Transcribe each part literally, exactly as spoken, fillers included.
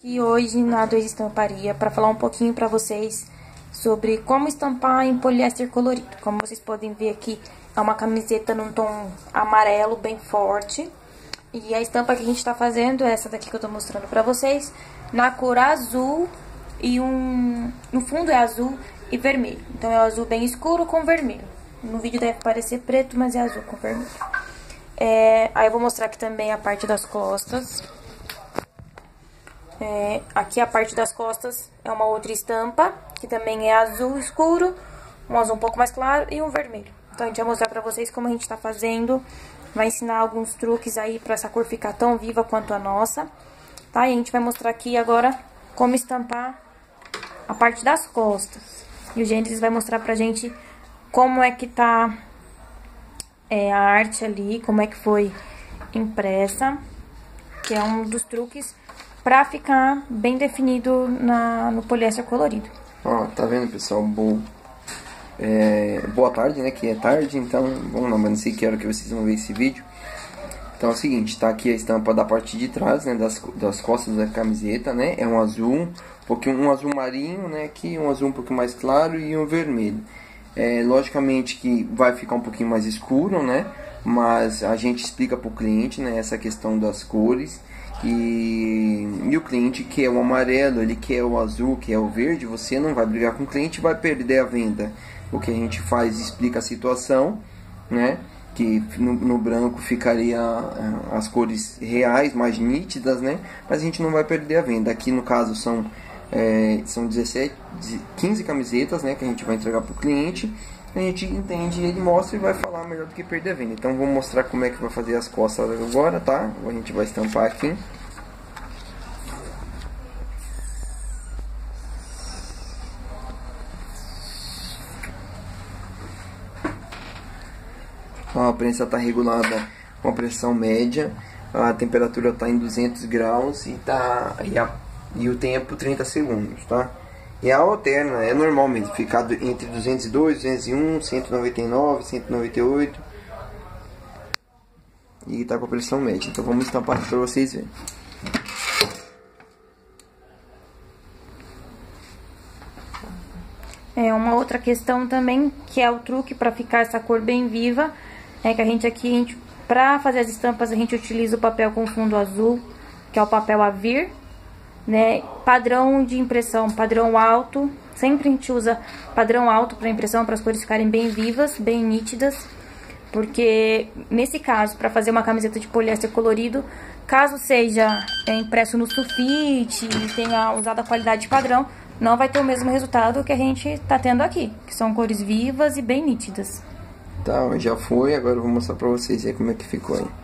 E hoje na Dois Estamparia para falar um pouquinho para vocês sobre como estampar em poliéster colorido. Como vocês podem ver aqui, é uma camiseta num tom amarelo bem forte. E a estampa que a gente está fazendo é essa daqui que eu tô mostrando para vocês, na cor azul e um... no fundo é azul e vermelho. Então é o azul bem escuro com vermelho. No vídeo deve parecer preto, mas é azul com vermelho. É... Aí eu vou mostrar aqui também a parte das costas. É, aqui a parte das costas é uma outra estampa, que também é azul escuro, um azul um pouco mais claro e um vermelho. Então a gente vai mostrar pra vocês como a gente tá fazendo, vai ensinar alguns truques aí pra essa cor ficar tão viva quanto a nossa, tá? E a gente vai mostrar aqui agora como estampar a parte das costas. E o Gênesis vai mostrar pra gente como é que tá é, a arte ali, como é que foi impressa, que é um dos truques pra ficar bem definido na, no poliéster colorido. Ó, tá vendo, pessoal? Boa, é, boa tarde, né? Que é tarde, então vamos lá, mas não sei que hora que vocês vão ver esse vídeo. Então é o seguinte, tá aqui a estampa da parte de trás, né? Das, das costas da camiseta, né? É um azul, um pouquinho, um azul marinho, né? Aqui um azul um pouquinho mais claro e um vermelho. É, logicamente que vai ficar um pouquinho mais escuro, né? Mas a gente explica pro cliente, né? Essa questão das cores. E, e o cliente quer o amarelo, ele quer o azul, quer o verde, você não vai brigar com o cliente, vai perder a venda. O que a gente faz, explica a situação, né? Que no, no branco ficaria as cores reais, mais nítidas, né? Mas a gente não vai perder a venda. Aqui no caso são, é, são dezessete, quinze camisetas, né? Que a gente vai entregar para o cliente. A gente entende, ele mostra e vai falar melhor do que perder a venda. Então vou mostrar como é que vai fazer as costas agora, tá? A gente vai estampar aqui. Ó, a prensa está regulada com a pressão média, a temperatura está em duzentos graus e, tá, e, a, e o tempo trinta segundos, tá? E a alterna, é normal mesmo, ficar entre duzentos e dois, duzentos e um, cento e noventa e nove, cento e noventa e oito. E tá com a pressão média. Então vamos estampar aqui para vocês verem. É uma outra questão também, que é o truque para ficar essa cor bem viva, é que a gente aqui, a gente, pra fazer as estampas, a gente utiliza o papel com fundo azul, que é o papel Avir. Né, padrão de impressão, padrão alto, sempre a gente usa padrão alto para impressão, para as cores ficarem bem vivas, bem nítidas, porque nesse caso, para fazer uma camiseta de poliéster colorido, caso seja é, impresso no sulfite e tenha usado a qualidade padrão, não vai ter o mesmo resultado que a gente está tendo aqui, que são cores vivas e bem nítidas. Tá, já foi, agora eu vou mostrar para vocês aí como é que ficou aí.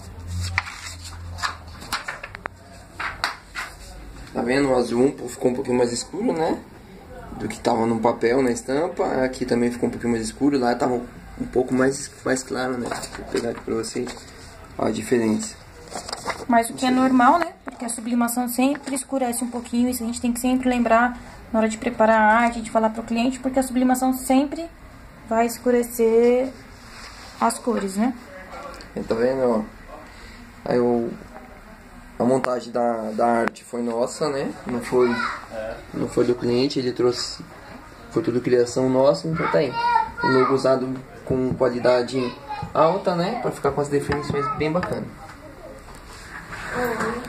Tá vendo? O azul ficou um pouquinho mais escuro, né? Do que tava no papel, na estampa. Aqui também ficou um pouquinho mais escuro. Lá tava um pouco mais, mais claro, né? Vou pegar aqui pra vocês. Ó a diferença. Mas o que é normal, né? Porque a sublimação sempre escurece um pouquinho. Isso a gente tem que sempre lembrar na hora de preparar a arte, de falar pro cliente. Porque a sublimação sempre vai escurecer as cores, né? Tá vendo, ó? Aí eu... A montagem da, da arte foi nossa, né? Não foi, não foi do cliente, ele trouxe... Foi tudo criação nossa, então tá aí. O logo usado com qualidade alta, né? Pra ficar com as definições bem bacanas.